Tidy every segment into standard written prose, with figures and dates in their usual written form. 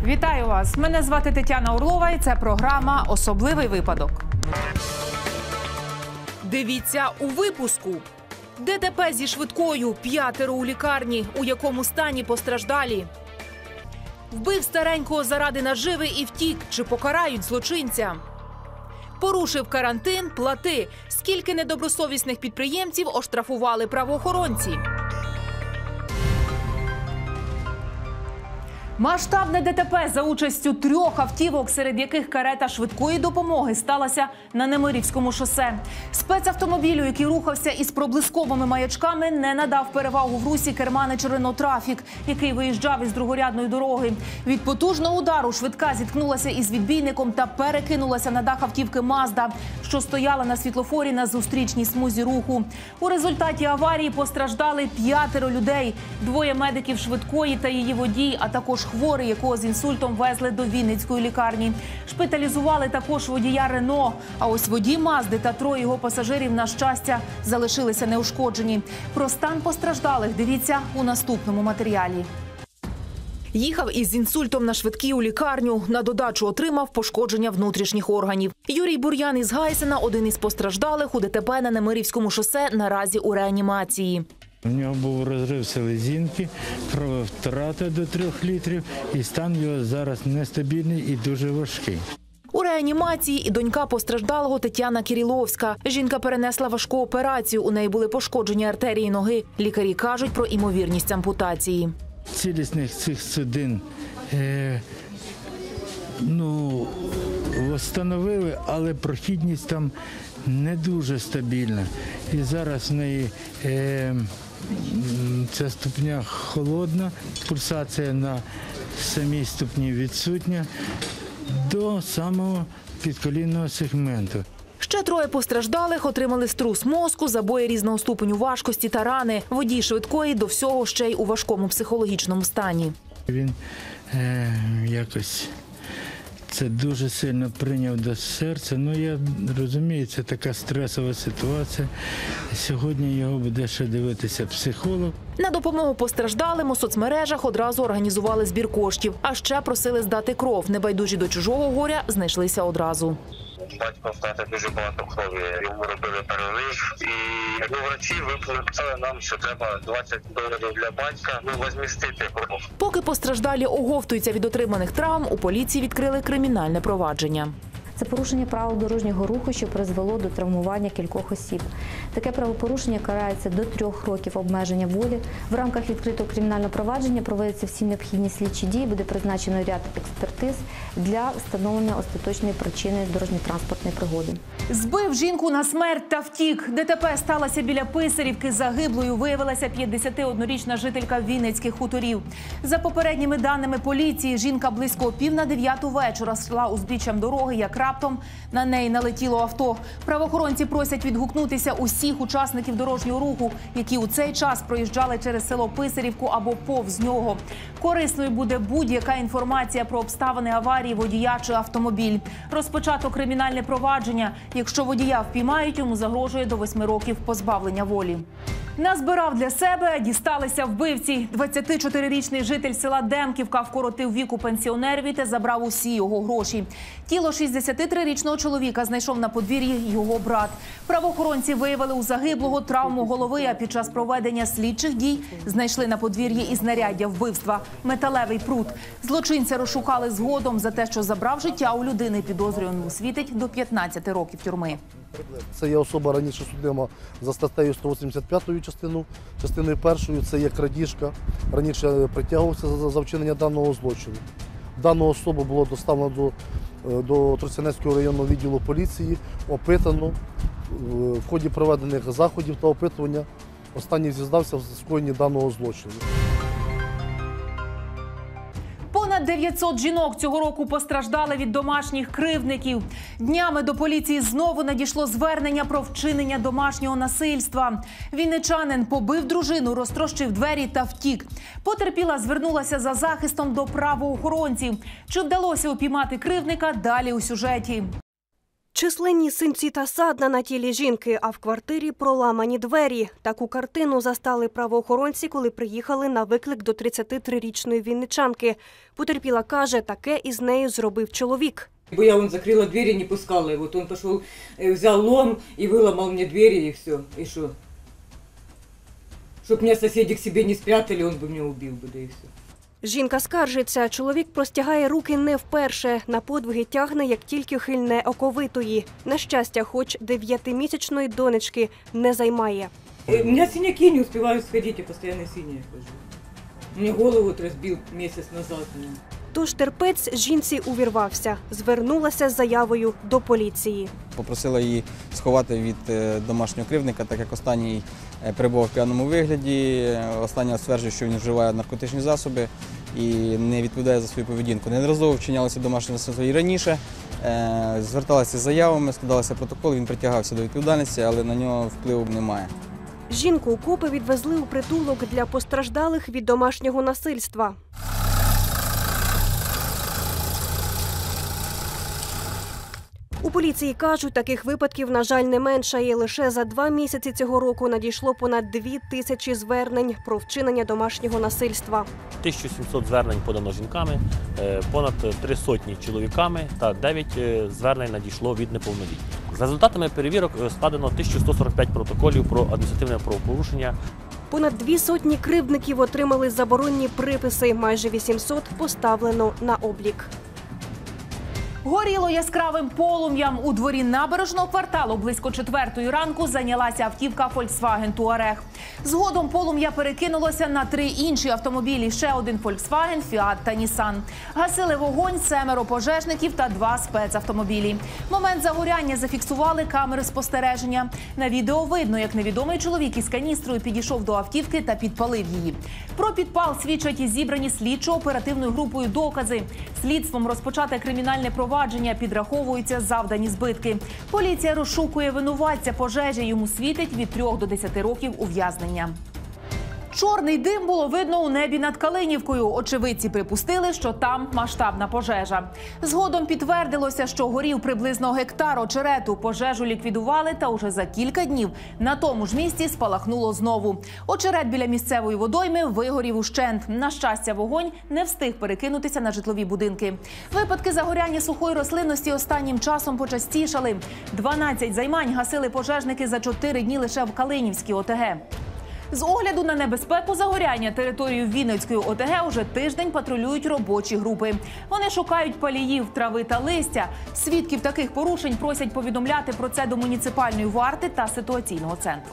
Вітаю вас! Мене звати Тетяна Орлова і це програма «Особливий випадок». Дивіться у випуску. ДТП зі швидкою, 5 у лікарні. У якому стані постраждалі? Вбив старенького заради наживи і втік. Чи покарають злочинця? Порушив карантин – плати. Скільки недобросовісних підприємців оштрафували правоохоронці? Масштабне ДТП за участю 3 автівок, серед яких карета швидкої допомоги сталася на Немирівському шосе. Спецавтомобілю, який рухався із проблисковими маячками, не надав перевагу в русі керманич Рено Трафік, який виїжджав із другорядної дороги. Від потужного удару швидка зіткнулася із відбійником та перекинулася на дах автівки Мазда, що стояла на світлофорі на зустрічній смузі руху. У результаті аварії постраждали 5 людей. 2 медиків швидкої та її водій, а також хворий, якого з інсультом везли до Вінницької лікарні. Шпиталізували також водія Рено. А ось водій Мазди та 3 його пасажирів, на щастя, залишилися неушкоджені. Про стан постраждалих дивіться у наступному матеріалі. Їхав із інсультом на швидкій у лікарню. На додачу отримав пошкодження внутрішніх органів. Юрій Бур'ян із Гайсена – один із постраждалих у ДТП на Немирівському шосе, наразі у реанімації. У нього був розрив селезінки, крововтрата до 3 літрів, і стан його зараз нестабільний і дуже важкий. У реанімації і донька постраждалого Тетяна Кириловська. Жінка перенесла важку операцію, у неї були пошкоджені артерії ноги. Лікарі кажуть про імовірність ампутації. Цілісних цих судин встановили, але прохідність там не дуже стабільна. І зараз в неї ця ступня холодна, пульсація на самій ступні відсутня до самого підколінного сегменту. Ще 3 постраждалих отримали струс мозку, забої різного ступеню важкості та рани. Водій швидкої до всього ще й у важкому психологічному стані. Він якось це дуже сильно прийняв до серця. Я розумію, це така стресова ситуація. Сьогодні його буде ще дивитися психолог. На допомогу постраждалим у соцмережах одразу організували збір коштів. А ще просили здати кров. Небайдужі до чужого горя знайшлися одразу. Батько втратив дуже багато крові, йому робили перелив, і врачі виписали нам, що треба $20 для батька, возмістити кров. Поки постраждалі оговтуються від отриманих травм, у поліції відкрили кримінальне провадження. Це порушення правил дорожнього руху, що призвело до травмування кількох осіб. Таке правопорушення карається до 3 років обмеження волі. В рамках відкритого кримінального провадження проводяться всі необхідні слідчі дії, буде призначено ряд експертиз для встановлення остаточної причини дорожньо-транспортної пригоди. Збив жінку на смерть та втік. ДТП сталося біля Писарівки. Загиблою виявилася 51-річна жителька Вінницьких хуторів. За попередніми даними поліції, жінка близько 8:45 вечора йшла узбіччям дороги, як раптом на неї налетіло авто. Правоохоронці просять відгукнутися усіх учасників дорожнього руху, які у цей час проїжджали через село Писарівку або повз нього. Корисною буде будь-яка інформація про обставини аварії, водія чи автомобіль. Розпочато кримінальне провадження. Якщо водія впіймають, йому загрожує до 8 років позбавлення волі. Назбирав для себе, а дісталися вбивці. 24-річний житель села Демківка вкоротив віку пенсіонерові та забрав усі його гроші. Тіло 63-річного чоловіка знайшов на подвір'ї його брат. Правоохоронці виявили у загиблого травму голови, а під час проведення слідчих дій знайшли на подвір'ї і знаряддя вбивства – металевий прут. Злочинця розшукали згодом за те, що забрав життя у людини. Підозрюваному світить до 15 років тюрми. Це є особа раніше судима за статтею 185 частиною 1, це є крадіжка, раніше притягувався за вчинення даного злочину. Дану особу було доставлено до Тростянецького районного відділу поліції, опитано. В ході проведених заходів та опитування останній зізнався в скоєнні даного злочину. Понад 900 жінок цього року постраждали від домашніх кривдників. Днями до поліції знову надійшло звернення про вчинення домашнього насильства. Вінничанин побив дружину, розтрощив двері та втік. Потерпіла звернулася за захистом до правоохоронців. Чи вдалося упіймати кривдника – далі у сюжеті. Численні синці та садна на тілі жінки, а в квартирі проламані двері. Таку картину застали правоохоронці, коли приїхали на виклик до 33-річної вінничанки. Потерпіла каже, таке із нею зробив чоловік. Бо я закрила двери, не пускала его. Вот он пошел, взял лом и выломал мне двери, и все. И что? Чтоб меня соседи к себе не спрятали, он бы меня убил бы, да и все. Жінка скаржиться, чоловік простягає руки не вперше. На подвиги тягне, як тільки хильне оковитої. На щастя, хоч 9-місячної донечки не займає. У меня синяки, не успеваю сходить, я постоянно синяя хожу. Мне голову вот разбил месяц назад. Тож терпець жінці увірвався. Звернулася з заявою до поліції. Попросила її сховати від домашнього кривдника, так як останній перебував в п'яному вигляді. Останній стверджує, що він вживає наркотичні засоби і не відповідає за свою поведінку. Неодноразово вчинялося домашнє насильство і раніше. Зверталися з заявами, складалися протоколи, він притягався до відповідальності, але на нього впливу немає. Жінку копи відвезли у притулок для постраждалих від домашнього насильства. У поліції кажуть, таких випадків, на жаль, не меншає. Лише за 2 місяці цього року надійшло понад 2000 звернень про вчинення домашнього насильства. 1700 звернень подано жінками, понад 300 чоловіками та 9 звернень надійшло від неповнолітніх. За результатами перевірок складено 1145 протоколів про адміністративне правопорушення. Понад 200 кривдників отримали заборонні приписи, майже 800 поставлено на облік. Горіло яскравим полум'ям. У дворі набережного кварталу близько 4-ї ранку зайнялася автівка Volkswagen Touareg. Згодом полум'я перекинулося на 3 інші автомобілі. Ще один Volkswagen, Fiat та Nissan. Гасили вогонь 7 пожежників та 2 спецавтомобілі. Момент загоряння зафіксували камери спостереження. На відео видно, як невідомий чоловік із каністрою підійшов до автівки та підпалив її. Про підпал свідчать і зібрані слідчо-оперативною групою докази. Слідством розпочате кримінальне провадження, підраховуються завдані збитки. Поліція розшукує винуватця пожежі, йому світить від 3 до 10 років ув'язнення. Чорний дим було видно у небі над Калинівкою. Очевидці припустили, що там масштабна пожежа. Згодом підтвердилося, що горів приблизно гектар очерету. Пожежу ліквідували, та уже за кілька днів на тому ж місці спалахнуло знову. Очерет біля місцевої водойми вигорів ущент. На щастя, вогонь не встиг перекинутися на житлові будинки. Випадки загоряння сухої рослинності останнім часом почастішали. 12 займань гасили пожежники за 4 дні лише в Калинівській ОТГ. З огляду на небезпеку загоряння територію Вінницької ОТГ уже тиждень патрулюють робочі групи. Вони шукають паліїв, трави та листя. Свідків таких порушень просять повідомляти про це до муніципальної варти та ситуаційного центру.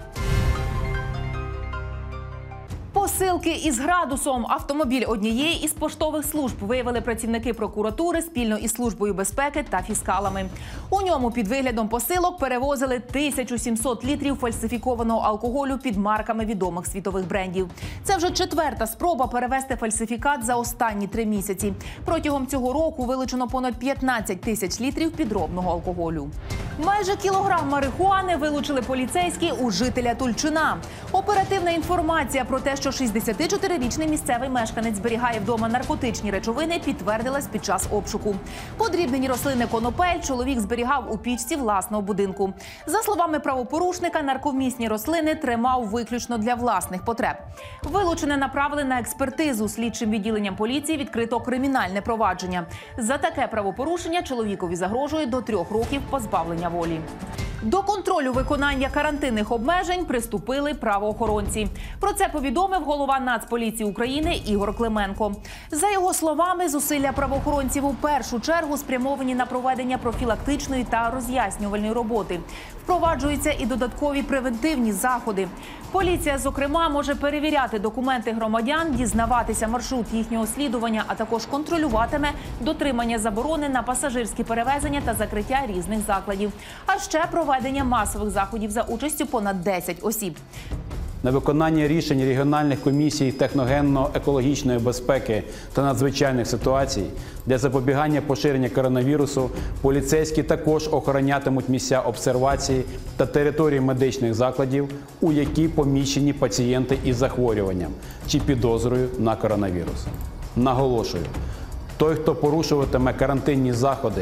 Посилки із градусом. Автомобіль однієї із поштових служб виявили працівники прокуратури спільно із Службою безпеки та фіскалами. У ньому під виглядом посилок перевозили 1700 літрів фальсифікованого алкоголю під марками відомих світових брендів. Це вже 4-та спроба перевезти фальсифікат за останні 3 місяці. Протягом цього року вилучено понад 15 тисяч літрів підробного алкоголю. Майже кілограм марихуани вилучили поліцейські у жителя Тульчина. Оперативна інформація про те, що 64-річний місцевий мешканець зберігає вдома наркотичні речовини, підтвердилась під час обшуку. Подрібнені рослини конопель чоловік зберігав у пічці власного будинку. За словами правопорушника, нарковмісні рослини тримав виключно для власних потреб. Вилучене направили на експертизу. Слідчим відділенням поліції відкрито кримінальне провадження. За таке правопорушення чоловікові загрожує до 3 років позбавлення волі. До контролю виконання карантинних обмежень приступили правоохоронці. Про це повідомив голова Нацполіції України Ігор Клименко. За його словами, зусилля правоохоронців у першу чергу спрямовані на проведення профілактичної та роз'яснювальної роботи. Впроваджуються і додаткові превентивні заходи. Поліція, зокрема, може перевіряти документи громадян, дізнаватися маршрут їхнього слідування, а також контролюватиме дотримання заборони на пасажирські перевезення та закриття різних закладів. А ще проведення масових заходів за участю понад 10 осіб. На виконання рішень регіональних комісій техногенно-екологічної безпеки та надзвичайних ситуацій для запобігання поширення коронавірусу поліцейські також охоронятимуть місця обсервації та території медичних закладів, у які поміщені пацієнти із захворюванням чи підозрою на коронавірус. Наголошую, той, хто порушуватиме карантинні заходи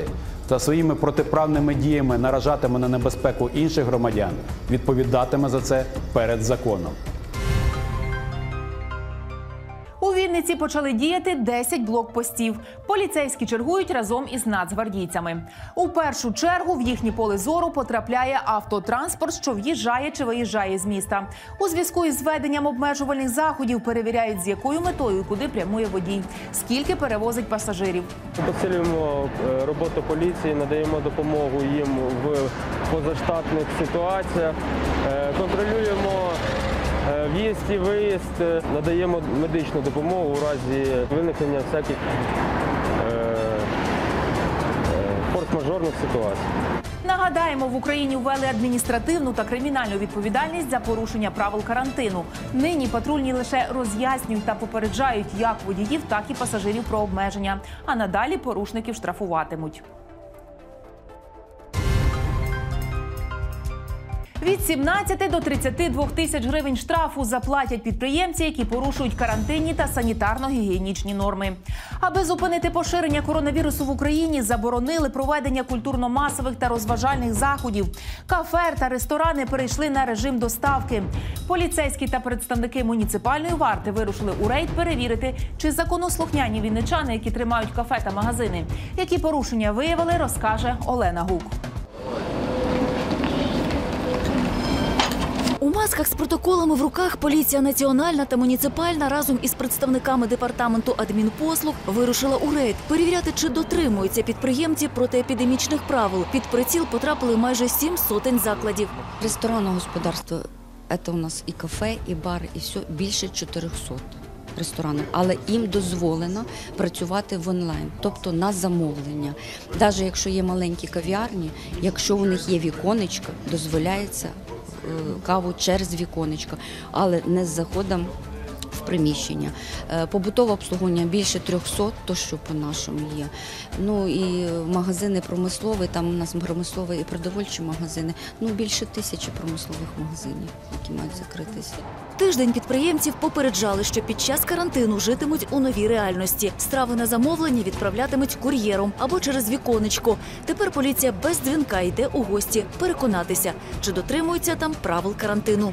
та своїми протиправними діями наражатиме на небезпеку інших громадян, відповідатиме за це перед законом. У Вінниці почали діяти 10 блокпостів. Поліцейські чергують разом із нацгвардійцями. У першу чергу в їхнє поле зору потрапляє автотранспорт, що в'їжджає чи виїжджає з міста. У зв'язку із введенням обмежувальних заходів перевіряють, з якою метою і куди прямує водій, скільки перевозить пасажирів. Посилюємо роботу поліції, надаємо допомогу їм в позаштатних ситуаціях, контролюємо в'їзд і виїзд, надаємо медичну допомогу у разі виникнення всяких форс-мажорних ситуацій. Нагадаємо, в Україні ввели адміністративну та кримінальну відповідальність за порушення правил карантину. Нині патрульні лише роз'яснюють та попереджають як водіїв, так і пасажирів про обмеження. А надалі порушників штрафуватимуть. Від 17 до 32 тисяч гривень штрафу заплатять підприємці, які порушують карантинні та санітарно-гігієнічні норми. Аби зупинити поширення коронавірусу в Україні, заборонили проведення культурно-масових та розважальних заходів. Кафе та ресторани перейшли на режим доставки. Поліцейські та представники муніципальної варти вирушили у рейд перевірити, чи законослухняні вінничани, які тримають кафе та магазини. Які порушення виявили, розкаже Олена Гук. У масках з протоколами в руках поліція національна та муніципальна разом із представниками департаменту адмінпослуг вирушила у рейд перевіряти, чи дотримуються підприємці протиепідемічних правил. Під приціл потрапили майже 7 сотень закладів. Ресторанне господарство – це у нас і кафе, і бар, і все, більше 400 ресторанів. Але їм дозволено працювати в онлайн, тобто на замовлення. Навіть якщо є маленькі кав'ярні, якщо у них є віконечко, дозволяється каву через віконечко, але не з заходом в приміщення. Побутове обслуговування більше 300, то що по-нашому є. Ну і магазини промислові, там у нас промислові і продовольчі магазини, більше 1000 промислових магазинів, які мають закритися. Тиждень підприємців попереджали, що під час карантину житимуть у новій реальності. Страви на замовлення відправлятимуть кур'єром або через віконечко. Тепер поліція без дзвінка йде у гості переконатися, чи дотримуються там правил карантину.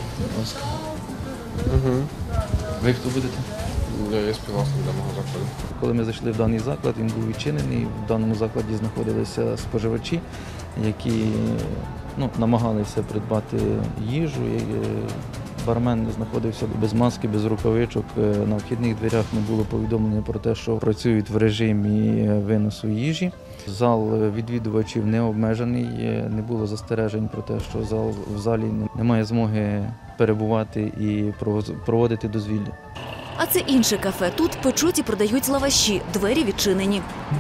Ви хто будете? Я співвласник даного закладу. Коли ми зайшли в даний заклад, він був відчинений. В даному закладі знаходилися споживачі, які намагалися придбати їжу. Бармен знаходився без маски, без рукавичок. На вхідних дверях не було повідомлення про те, що працюють в режимі виносу їжі. Зал відвідувачів не обмежений, не було застережень про те, що в залі немає змоги перебувати і проводити дозвілля. А це інше кафе. Тут печуть і продають лаваші. Двері відчинені.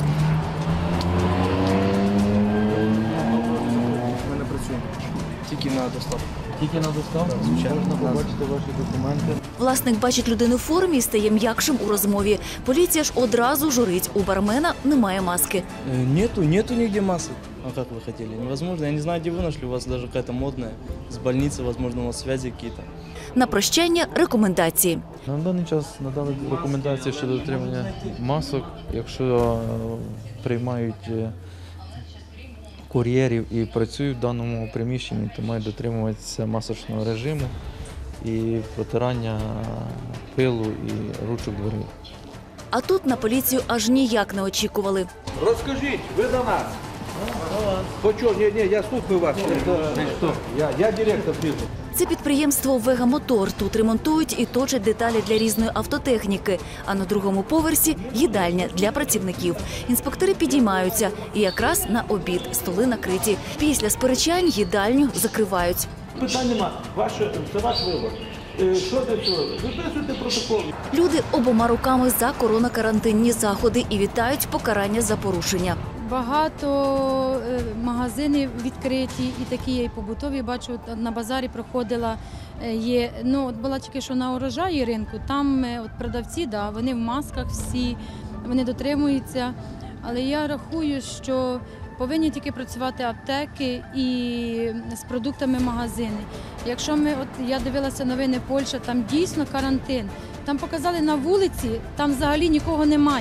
Ми не працюємо. Тільки на доставку. Тільки на доставку? Звичайно. Можна побачити ваші документи. Власник бачить людину в формі і стає м'якшим у розмові. Поліція ж одразу журить. У бармена немає маски. Нету нигде масок. А как вы хотели? Невозможно. Я не знаю, где вы нашли. У вас даже какая-то модная. С больницы, возможно, у вас связи какие-то. На прощання – рекомендації. На даний час надали рекомендації щодо дотримання масок. Якщо приймають кур'єрів і працюють в даному приміщенні, то мають дотримуватися масочного режиму і протирання пилу і ручок дверей. А тут на поліцію аж ніяк не очікували. Розкажіть, ви до нас. Хочу, ні, я слухаю вас. Я директор фірми. Це підприємство «Вегамотор». Тут ремонтують і точать деталі для різної автотехніки. А на другому поверсі – їдальня для працівників. Інспектори підіймаються. І якраз на обід столи накриті. Після сперечань їдальню закривають. Питань нема. Це ваш вибор. Що для цього? Виписуйте протокол. Люди обома руками за коронакарантинні заходи і вітають покарання за порушення. Багато магазинів відкриті, і такі є і побутові. Бачу, на базарі проходила, була тільки що на урожаї ринку, там продавці, вони в масках всі, вони дотримуються. Але я рахую, що повинні тільки працювати аптеки і з продуктами магазини. Якщо я дивилася новини Польща, там дійсно карантин. Там показали на вулиці, там взагалі нікого немає.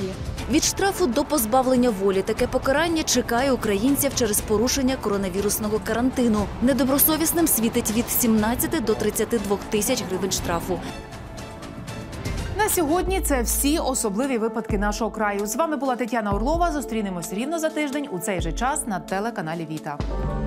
Від штрафу до позбавлення волі таке покарання чекає українців через порушення коронавірусного карантину. Недобросовісним світить від 17 до 32 тисяч гривень штрафу. На сьогодні це всі особливі випадки нашого краю. З вами була Тетяна Орлова. Зустрінемось рівно за тиждень у цей же час на телеканалі Віта.